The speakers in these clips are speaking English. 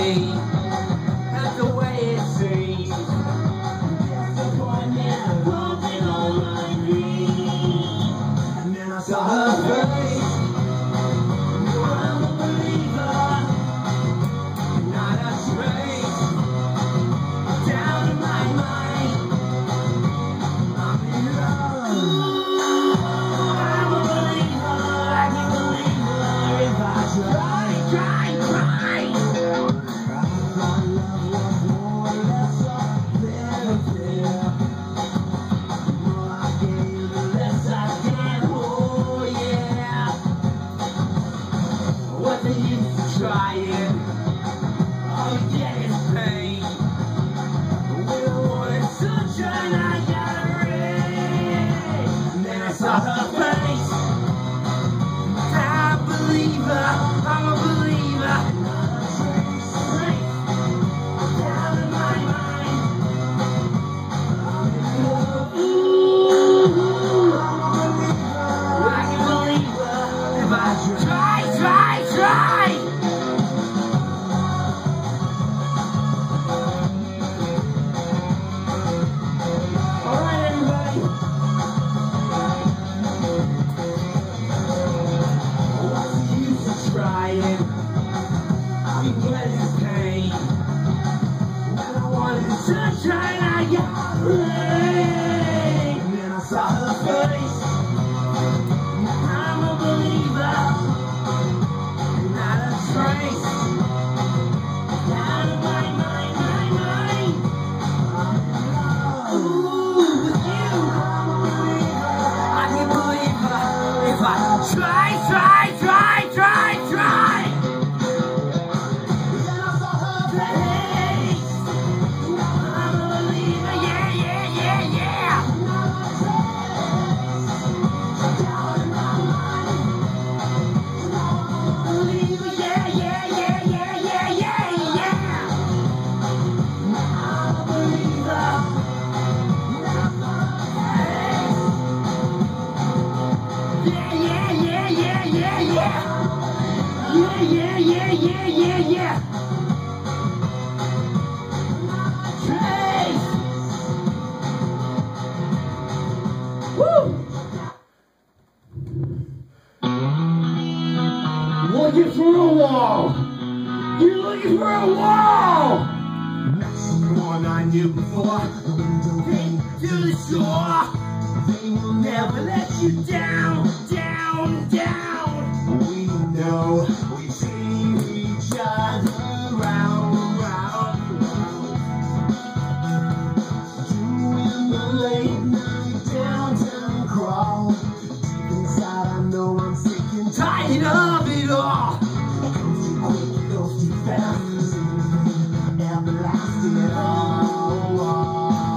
me. That's the way it seems. Disappointment and broken all my dreams. And then I saw her face. No, I'm a believer. Not a trace. Down in my mind. I'm in love. I'm a believer. I can believe her if I try. Trying, all you get is pain. We don't want sunshine, I got rain. And then I saw her face. I believe her, I'm a believer. Down in my mind. Ooh, I can believe her if I try. I'm getting pain. When I wanted sunshine, I got rain. And then I saw her face. I'm a believer, not a trace. Out of my mind, I'm in love. Ooh, with you, I'm a believer. I can believe her if I try. Yeah. Trace. Woo! Looking for a wall. You're looking for a wall. Not someone I knew before. Take to the shore. They will never let you down. We know we see each other round. Doing the late night downtown crawl. Deep inside I know I'm sick and tired of it all. Goes too quick, goes too fast. Everlasting at all.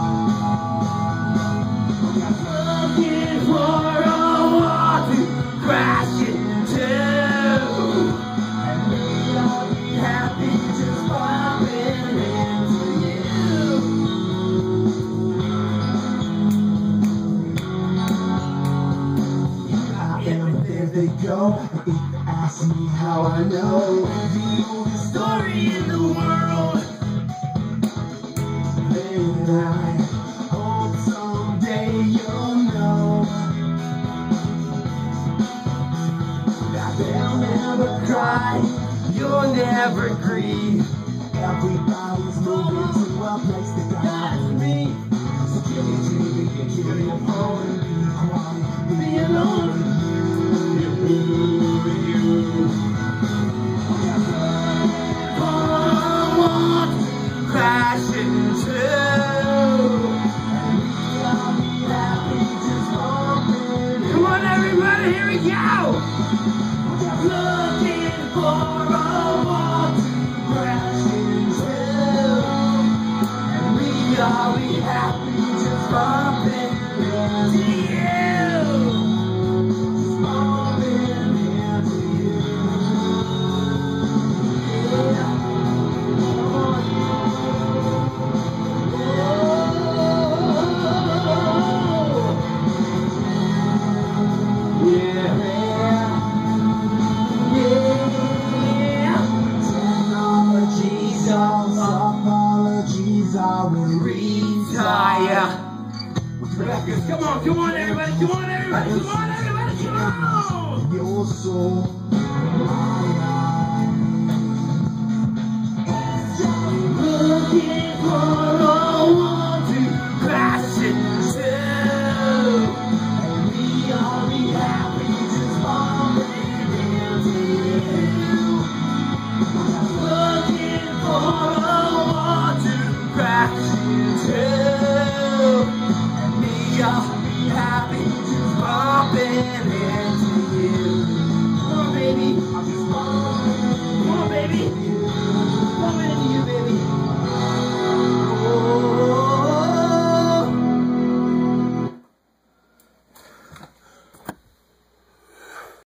Looking for a wall to crash into. And may I be happy just bumping into you. Everywhere they go, if you ask me how I know, the oldest story in the world. And I hope someday you'll know that they'll never cry, you'll never grieve. Everybody's moving to a place that God's me. So kill your dream, kill your phone, and be quiet, be alone. Crash into, and I'll be happy just bumping. Come on, everybody, here we go. Looking for a wall to crash into, and we'll be happy just bumping into you. Come on, come on, everybody, come on, everybody, come on, everybody, come on! Your soul, looking for a one to crash into, and we all be happy just falling into you. Looking for a one to crash into, and we all be happy just bumping into you. Come on, baby.